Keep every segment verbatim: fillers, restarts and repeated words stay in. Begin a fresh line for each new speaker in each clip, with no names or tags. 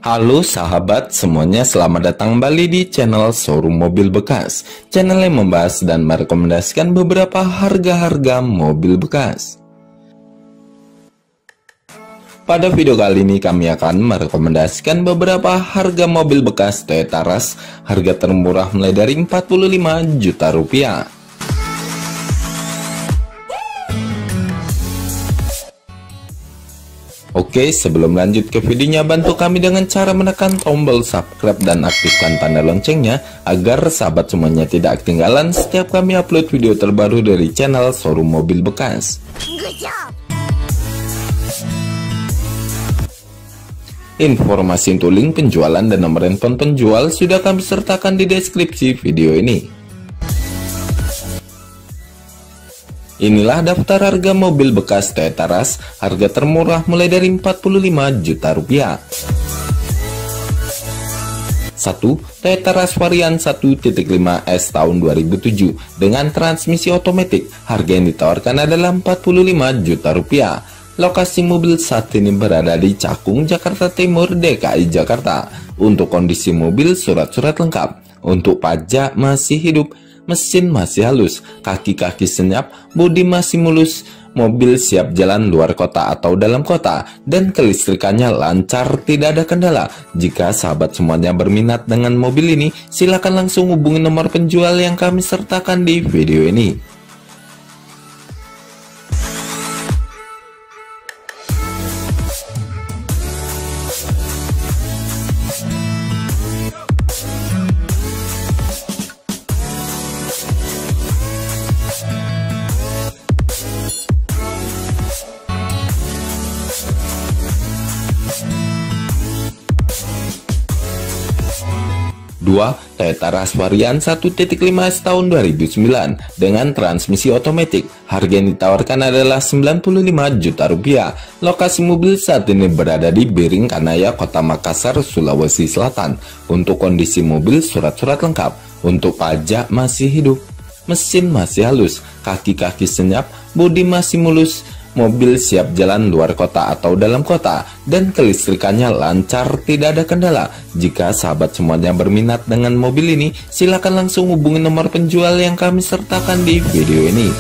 Halo sahabat semuanya, selamat datang kembali di channel Showroom Mobil Bekas, channel yang membahas dan merekomendasikan beberapa harga-harga mobil bekas. Pada video kali ini kami akan merekomendasikan beberapa harga mobil bekas Toyota Rush, harga termurah mulai dari empat puluh lima juta rupiah. Oke, sebelum lanjut ke videonya, bantu kami dengan cara menekan tombol subscribe dan aktifkan tanda loncengnya agar sahabat semuanya tidak ketinggalan setiap kami upload video terbaru dari channel Showroom Mobil Bekas. Informasi untuk link penjualan dan nomor handphone penjual sudah kami sertakan di deskripsi video ini. Inilah daftar harga mobil bekas Toyota Rush, harga termurah mulai dari empat puluh lima juta rupiah. satu. Toyota Rush varian satu titik lima S tahun dua ribu tujuh dengan transmisi otomatis, harga yang ditawarkan adalah empat puluh lima juta rupiah. Lokasi mobil saat ini berada di Cakung, Jakarta Timur, D K I Jakarta. Untuk kondisi mobil, surat-surat lengkap. Untuk pajak masih hidup, mesin masih halus, kaki-kaki senyap, bodi masih mulus, mobil siap jalan luar kota atau dalam kota, dan kelistrikannya lancar, tidak ada kendala. Jika sahabat semuanya berminat dengan mobil ini, silakan langsung hubungi nomor penjual yang kami sertakan di video ini. dua. Toyota Rush varian satu titik lima S tahun dua ribu sembilan dengan transmisi otomatis, harga yang ditawarkan adalah sembilan puluh lima juta rupiah. Lokasi mobil saat ini berada di Biringkanaya, Kota Makassar, Sulawesi Selatan. Untuk kondisi mobil, surat-surat lengkap. Untuk pajak masih hidup, mesin masih halus, kaki-kaki senyap, bodi masih mulus, mobil siap jalan luar kota atau dalam kota, dan kelistrikannya lancar, tidak ada kendala. Jika sahabat semuanya berminat dengan mobil ini, silakan langsung hubungi nomor penjual yang kami sertakan di video ini.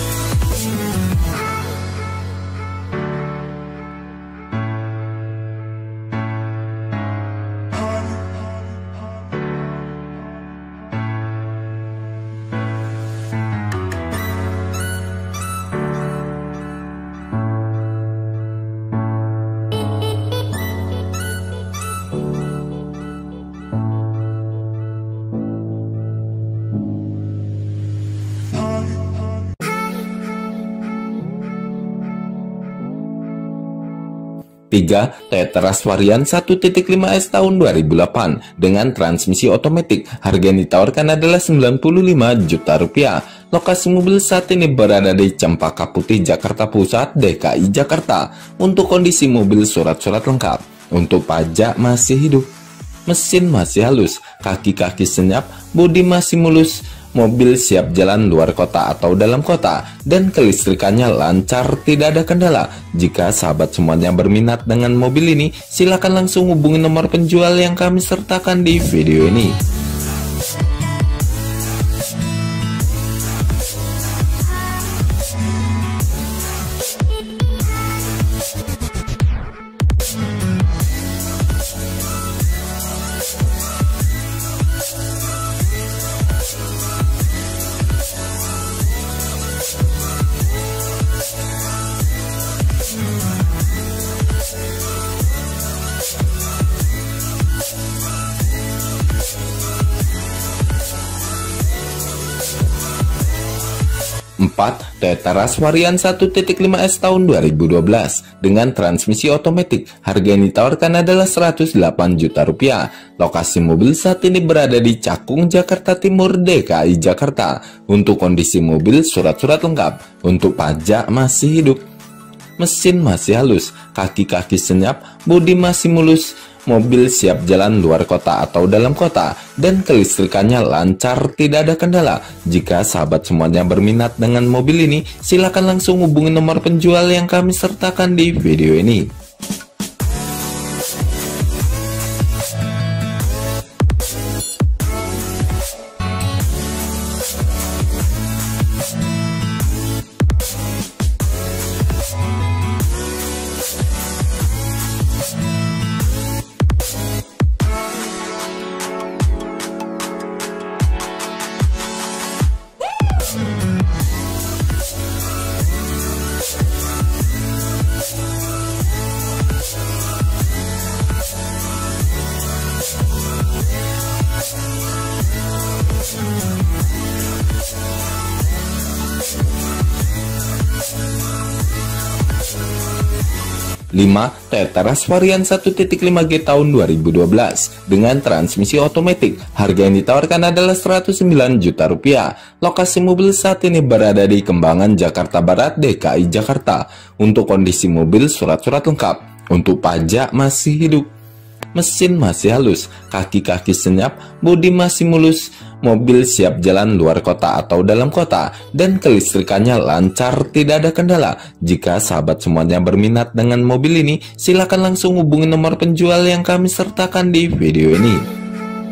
tiga. Toyota Rush varian satu titik lima S tahun dua ribu delapan dengan transmisi otomatis, harga yang ditawarkan adalah sembilan puluh lima juta rupiah. Lokasi mobil saat ini berada di Cempaka Putih, Jakarta Pusat, D K I Jakarta. Untuk kondisi mobil, surat-surat lengkap. Untuk pajak masih hidup, mesin masih halus, kaki-kaki senyap, bodi masih mulus, mobil siap jalan luar kota atau dalam kota, dan kelistrikannya lancar, tidak ada kendala. Jika sahabat semuanya berminat dengan mobil ini, silakan langsung hubungi nomor penjual yang kami sertakan di video ini. empat. Toyota Rush varian satu titik lima S tahun dua ribu dua belas dengan transmisi otomatis, harga yang ditawarkan adalah seratus delapan juta rupiah. Lokasi mobil saat ini berada di Cakung, Jakarta Timur, D K I Jakarta. Untuk kondisi mobil, surat-surat lengkap. Untuk pajak masih hidup, mesin masih halus, kaki-kaki senyap, bodi masih mulus, mobil siap jalan luar kota atau dalam kota, dan kelistrikannya lancar, tidak ada kendala. Jika sahabat semuanya berminat dengan mobil ini, silakan langsung hubungi nomor penjual yang kami sertakan di video ini. lima. Toyota Rush varian satu titik lima G tahun dua ribu dua belas dengan transmisi otomatis. Harga yang ditawarkan adalah seratus sembilan juta rupiah. Lokasi mobil saat ini berada di Kembangan, Jakarta Barat, D K I Jakarta. Untuk kondisi mobil, surat-surat lengkap. Untuk pajak masih hidup. Mesin masih halus, kaki-kaki senyap, bodi masih mulus, mobil siap jalan luar kota atau dalam kota, dan kelistrikannya lancar, tidak ada kendala. Jika sahabat semuanya berminat dengan mobil ini, silakan langsung hubungi nomor penjual yang kami sertakan di video ini.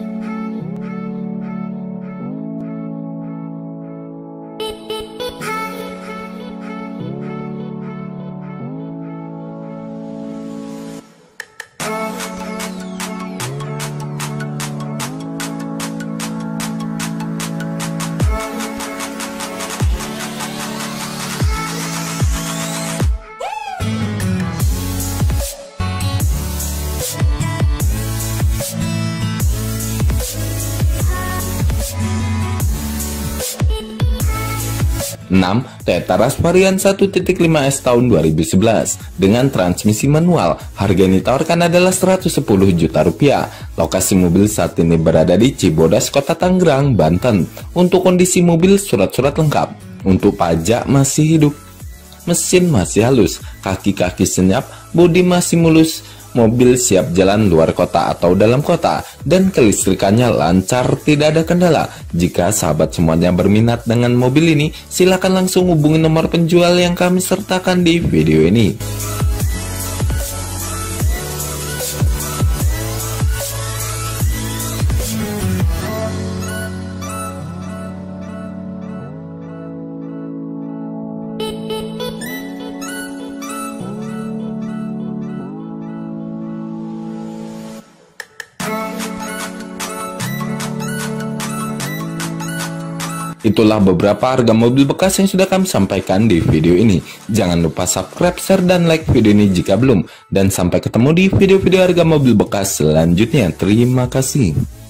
enam. Toyota Rush varian satu titik lima S tahun dua ribu sebelas dengan transmisi manual. Harga yang ditawarkan adalah seratus sepuluh juta rupiah. Lokasi mobil saat ini berada di Cibodas, Kota Tangerang, Banten. Untuk kondisi mobil, surat-surat lengkap. Untuk pajak masih hidup. Mesin masih halus, kaki-kaki senyap, bodi masih mulus, mobil siap jalan luar kota atau dalam kota, dan kelistrikannya lancar, tidak ada kendala. Jika sahabat semuanya berminat dengan mobil ini, silakan langsung hubungi nomor penjual yang kami sertakan di video ini. Itulah beberapa harga mobil bekas yang sudah kami sampaikan di video ini. Jangan lupa subscribe, share, dan like video ini jika belum. Dan sampai ketemu di video-video harga mobil bekas selanjutnya. Terima kasih.